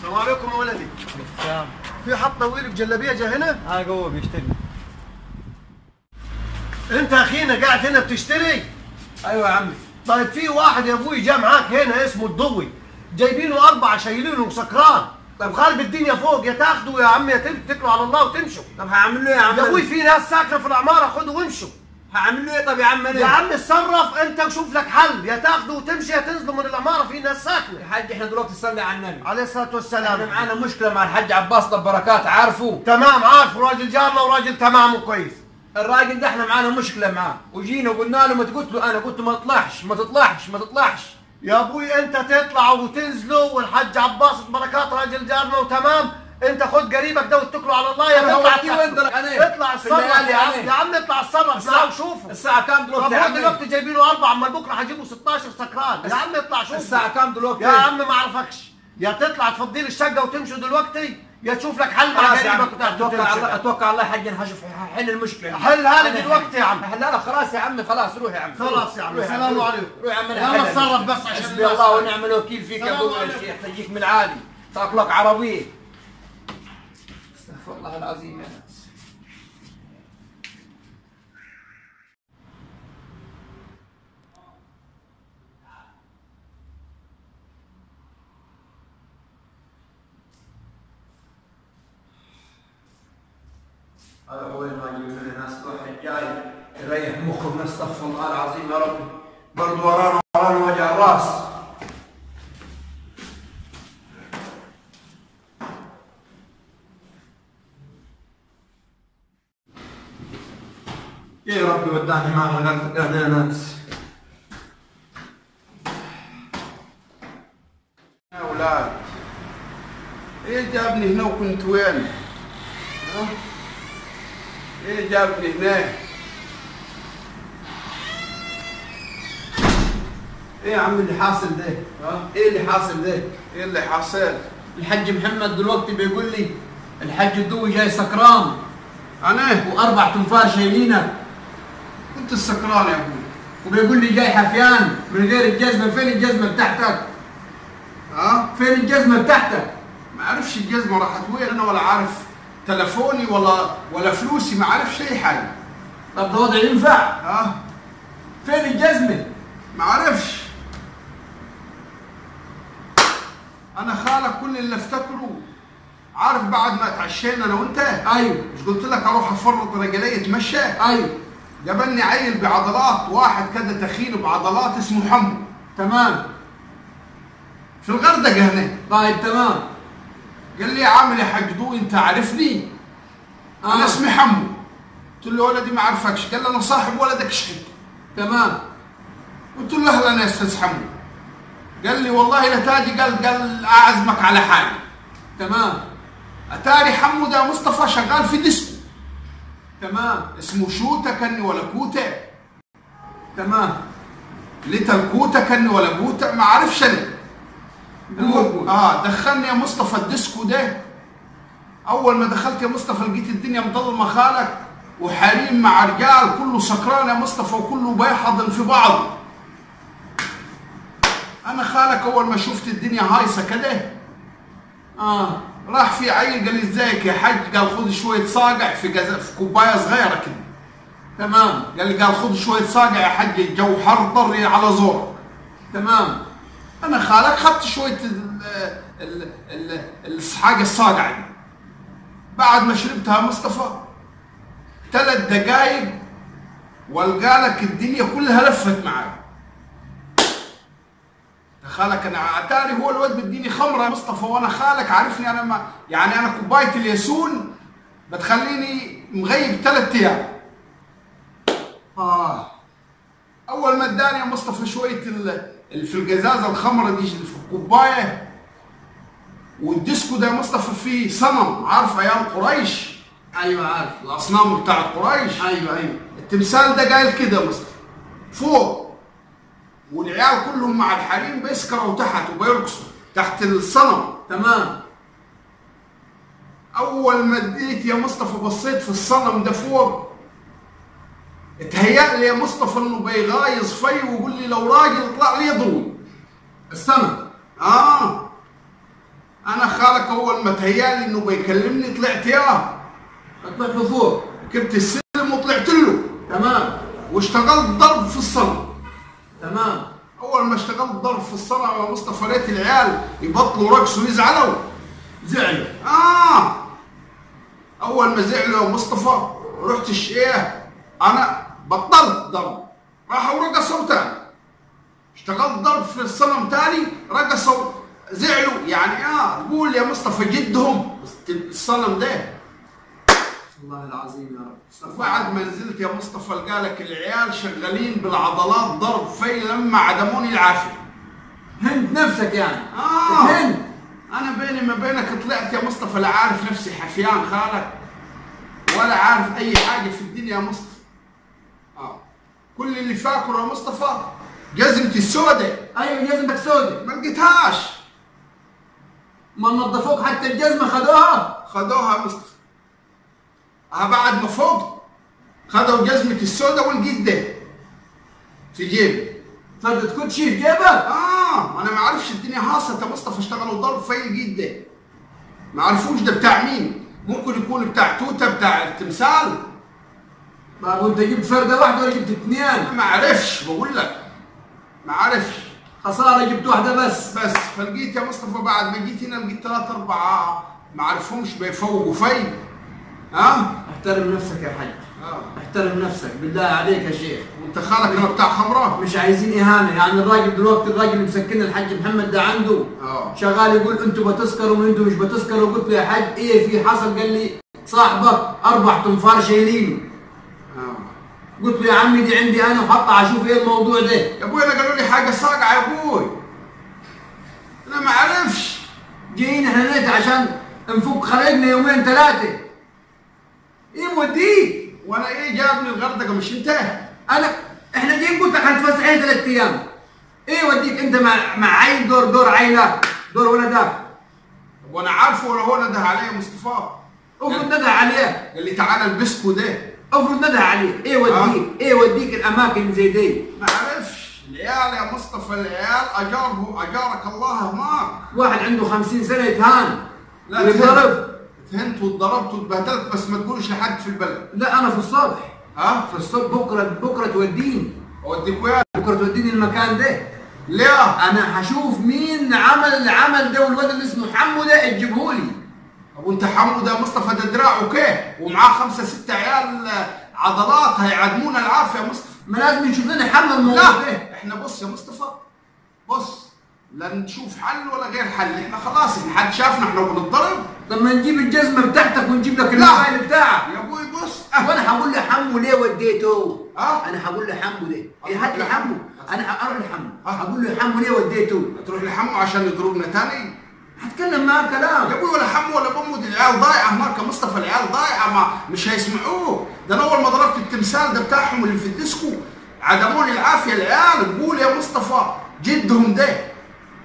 السلام عليكم يا ولدي. السلام. في حط طويل بجلابيه جا هنا؟ جوه بيشتري. انت اخينا قاعد هنا بتشتري؟ ايوه يا عمي. طيب في واحد يا ابوي جا معاك هنا اسمه الضوي، جايبينه 4 شايلينه وسكران. طب خارب الدنيا فوق، يا تاخدوا يا عم يا تتكلوا على الله وتمشوا. طب هعمل له ايه يا عم؟ يا ابوي في ناس ساكنه في العماره، خدوا وامشوا. هعمل له ايه طب يا عم انا؟ يا عم اتصرف انت وشوف لك حل، يا تاخدوا وتمشي يا تنزلوا من العماره، في ناس ساكنه. يا حاج احنا دلوقتي صلي على النبي عليه الصلاه والسلام. احنا معانا مشكله مع الحاج عباس طب بركات، عارفه؟ تمام عارف، راجل جارنا وراجل تمام وكويس. الراجل ده احنا معانا مشكله معاه، وجينا وقلنا له ما قلت له انا قلت له ما تطلعش ما تطلعش ما تطلعش. يا ابوي انت تطلعوا وتنزلوا، والحاج عباس بركات راجل جارنا وتمام، انت خد قريبك ده واتكلوا على الله. يا تطلع اطلع اتصرف يا عم اطلع اتصرف معاه وشوفوا. الساعه كام دلوقتي يا طب عم؟ دلوقتي جايبينه 4، اما بكره هجيبوا 16 سكران. يا عم اطلع شوف. الساعه كام دلوقتي؟ يا عم ما اعرفكش، يا تطلع تفضي لي الشقه وتمشوا دلوقتي، يا تشوف لك حل مع قريبك وتاخده. اتوكل على الله اتوكل على الله يا حاج، انا هشوف حل المشكله. حلها لي دلوقتي يا عم. حلها لك خلاص يا عم، خلاص روح يا عم. خلاص يا عم، السلام عليكم. روح يا عم يلا اتصرف بس عشان حسبي الله ونعم الوكيل فيك يا ابو الشيخ، تجيك من عالي تاكلك عربيه. استغفر الله العظيم يا ناس. هذا هو اللي ما يجيب من الناس، واحد جاي يريح مخه من استغفر الله العظيم يا رب، برضه ورانا وجع الراس. يا ربي وداني مع الغرب يا ناس. يا اولاد ايه جابني هنا وكنت وين؟ ايه جابني هنا؟ ايه يا عم اللي حاصل ده؟ ايه اللي حاصل ده؟ ايه اللي حاصل؟ الحج محمد دلوقتي بيقول لي الحج الضوي جاي سكران انا و4 تنفار شايلينك، كنت السكران يا ابوي، وبيقول لي جاي حفيان من غير الجزمه. فين الجزمه بتاعتك؟ فين الجزمه بتاعتك؟ ما اعرفش الجزمه راحت وين، انا ولا عارف تلفوني ولا فلوسي، ما عارفش اي حاجه. طب ده وضع ينفع؟ فين الجزمه؟ ما عارفش. انا خالك كل اللي افتكره، عارف بعد ما اتعشينا انا وانت؟ ايوه. مش قلت لك اروح افرط رجلي اتمشى؟ ايوه. جابني عيل بعضلات، واحد كده تخين بعضلات اسمه حمو. تمام. في الغردقه هنا. طيب تمام. قال لي عامل يا حاج ضوء انت عارفني؟ انا اسمي حمو. قلت له ولدي ما اعرفكش. قال لي انا صاحب ولدك شحت. تمام. قلت له اهلا يا استاذ حمو. قال لي والله لا تاجي، قال اعزمك على حاجه. تمام. اتاري حمو ده مصطفى شغال في ديسكو. تمام. اسمه شوته كني ولا كوته. تمام. ليتل كوته كني ولا بوته ما اعرفش انا. قول. دخلني يا مصطفى الديسكو ده. اول ما دخلت يا مصطفى لقيت الدنيا مظلمه خالك، وحريم مع رجال، كله سكران يا مصطفى وكله بيحضن في بعض. انا خالك اول ما شفت الدنيا هايصه كده راح في عيل قال لي ازيك يا حاج، قال خذ شويه صاقع في كوبايه صغيره كده. تمام. قال خذ شويه صاقع يا حاج، الجو حر ضري على زورك. تمام. انا خالك خدت شويه حاجه الصاقع دي. بعد ما شربتها مصطفى 3 دقايق والقالك الدنيا كلها لفت معاي. خالك انا اتاري هو الواد بديني خمره يا مصطفى، وانا خالك عارفني انا ما يعني انا كوبايه الياسون بتخليني مغيب 3 ايام. اول ما اداني يا مصطفى شويه في القزازه الخمره دي في الكوبايه، والديسكو ده يا مصطفى فيه صنم، عارف ايام قريش؟ ايوه عارف الاصنام بتاعت قريش. ايوه. التمثال ده قايل كده يا مصطفى فوق، والعيال كلهم مع الحريم بيسكروا تحت وبيرقصوا تحت الصنم. تمام. اول ما اديت يا مصطفى بصيت في الصنم ده فوق، اتهيأ لي يا مصطفى انه بيغايظ في ويقول لي لو راجل اطلع لي ضوي. الصنم. انا خالك اول ما تهيالي انه بيكلمني طلعت ياه. طلعت له فوق. ركبت السلم وطلعت له. تمام. واشتغلت ضرب في الصنم. تمام. اول ما اشتغلت ضرب في الصنم يا مصطفى لقيت العيال يبطلوا رقص ويزعلوا. زعلوا. اول ما زعلوا يا مصطفى رحت الشيخ انا بطلت ضرب، راحوا رقصوا تاني. اشتغلت ضرب في الصنم تاني رقصوا زعلوا. يعني قول يا مصطفى جدهم الصنم ده. والله العظيم يا رب. بعد ما نزلت يا مصطفى لقالك العيال شغالين بالعضلات ضرب في لما عدموني العافيه. هند نفسك يعني. هند. انا بيني ما بينك طلعت يا مصطفى لا عارف نفسي حفيان خالك ولا عارف اي حاجه في الدنيا يا مصطفى. كل اللي فاكره يا مصطفى جزمتي السوداء. ايوه جزمتك سوداء. ما لقيتهاش. ما نظفوك حتى الجزمه خدوها. خدوها يا مصطفى. بعد ما فوق خدوا جزمتي السوداء ولقيت ده في جيبي. فردة كوتشي في جيبك؟ انا ما اعرفش الدنيا هاصت يا مصطفى. اشتغلوا ضرب في لقيت ده. ما عرفوش ده بتاع مين. ممكن يكون بتاع توته بتاع التمثال. ما انت جبت فرده واحده ولا جبت اثنين؟ ما عرفش بقول لك. ما عرفش. خساره جبت واحده بس. فلقيت يا مصطفى بعد ما جيت هنا لقيت 3 4 ما عرفهمش بيفوقوا في. احترم نفسك يا حاج. احترم نفسك بالله عليك يا شيخ. وانت خالك انا بتاع خمره. مش عايزين اهانه. يعني الراجل دلوقتي الراجل اللي مسكن الحاج محمد ده عنده شغال يقول انتوا بتسكروا وانتوا مش بتسكروا. قلت له يا حاج ايه في حصل؟ قال لي صاحبك 4 تنفار شايلينه. قلت له يا عمي دي عندي انا وحطها اشوف ايه الموضوع ده. يا ابوي انا قالوا لي حاجه صاقعه يا ابوي. انا ما اعرفش. جايين احنا نيت عشان نفك خلقنا يومين 3. ايه موديك؟ وانا ايه جابني الغردقه مش انت؟ احنا جايين قلت لك هنتفسحين 3 ايام. ايه وديك انت مع عيل دور عيلك دور ولدك. وانا عارفه ولا هو نده عليه يا مصطفى؟ افرض نده عليه. قال لي تعالى البسكو ده. افرض نده عليه. ايه وديك؟ ايه وديك الاماكن زي دي؟ ما عرفش. العيال يا مصطفى العيال اجارك الله هناك. واحد عنده 50 سنه يتهان. لا يتضرب. اتهنت واتضربت واتبهدلت بس ما تقولش لحد في البلد. لا انا في الصبح. في الصبح بكره توديني. اوديك وين؟ بكره توديني المكان ده. ليه؟ انا هشوف مين عمل العمل ده والولد اللي اسمه حمو ده تجيبهولي. طب وانت حمو ده مصطفى ده دراعه كيه ومعاه 5 6 عيال عضلات هيعدمونا العافيه يا مصطفى. ما لازم نشوف لنا حل الموضوع ده. احنا بص يا مصطفى بص لا نشوف حل ولا غير حل. احنا خلاص ان حد شافنا احنا بنتضرب. لما نجيب الجزمه بتاعتك ونجيب لك الموبايل بتاعك. يا ابوي بص وانا هقول لحمو ليه وديته. انا هقول لحمو ده. هات لي حمو. انا هروح لحمو. هقول له حمو ليه وديته. هتروح لحمو عشان يضربنا تاني. هتكلم معاه كلام. يا ابوي ولا حمو ولا بمود. العيال ضايعه هناك يا مصطفى. العيال ضايعه ما مش هيسمعوه. ده انا اول ما ضربت التمثال ده بتاعهم اللي في الديسكو عدموني العافيه العيال. بقول يا مصطفى جدهم ده.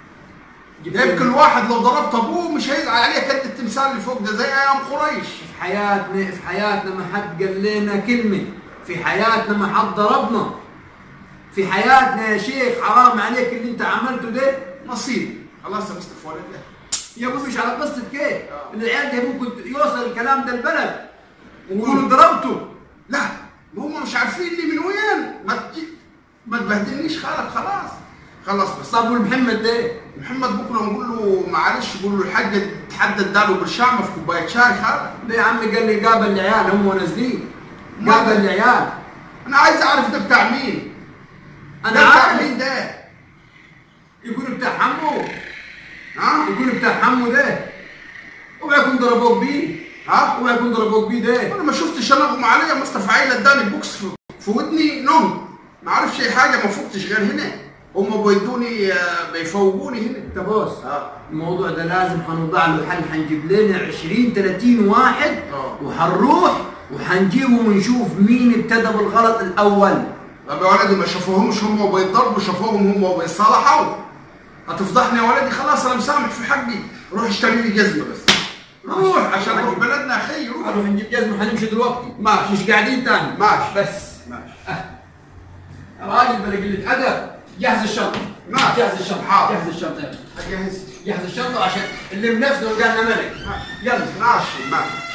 يمكن الواحد لو ضربت ابوه مش هيزعل عليه قد التمثال اللي فوق ده زي ايام قريش. في حياتنا ما حد قال لنا كلمه. في حياتنا ما حد ضربنا. في حياتنا يا شيخ حرام عليك اللي انت عملته ده. نصيب خلاص يا مصطفى ولد ده. يا ابوي مش على قصه كيف. العيال ده ممكن يوصل الكلام ده البلد ويقولوا ضربته. لا هم مش عارفين لي من وين. ما تبهدلنيش خالك خلاص بس. طب والمحمد ده؟ محمد بكره نقول له معلش. قول له الحاج تحدى اداله برشامه في كوبايه شاي خالك. ده يا عمي قال لي قابل العيال هم نازلين. قابل العيال. انا عايز اعرف ده بتاع مين. انا عارف مين ده. يقول بتاع حمو. يقول بتاع حمو ده. اوعى يكون ضربوك بيه. اوعى يكون ضربوك بيه ده. انا ما شفتش. انا اغمى عليا مصطفى عيل اداني بوكس في ودني نوم. ما اعرفش اي حاجه ما فقتش غير هنا. هم بيدوني بيفوقوني هنا. انت بص الموضوع ده لازم هنوضع له حل. هنجيب لنا 20 30 واحد وهنروح وهنجيبهم ونشوف مين ابتدى بالغلط الاول. طب يا ولدي ما شافوهمش هم بيتضربوا. شافوهم هم بيصالحوا. هتفضحني يا ولدي. خلاص انا مسامح في حقي. روح اشتري لي جزمه بس. روح عشان نروح بلدنا يا اخي. روح نجيب جزمه. هنمشي دلوقتي. ماشي. مش قاعدين تاني. ماشي بس. ماشي. راجل بلا قله ادب. جهز الشنطه. ماشي. جهز الشنطه. حاضر. جهز الشنطه يلا. اجهز. جهز الشنطه عشان اللي بنفسه وقالنا ملك. يلا. ماشي ماشي.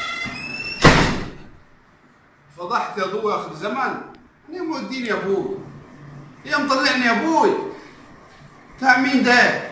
فضحت يا ضوي اخر زمان. انا موديني يا ابوي. يا مطلعني يا ابوي. بتاع مين ده؟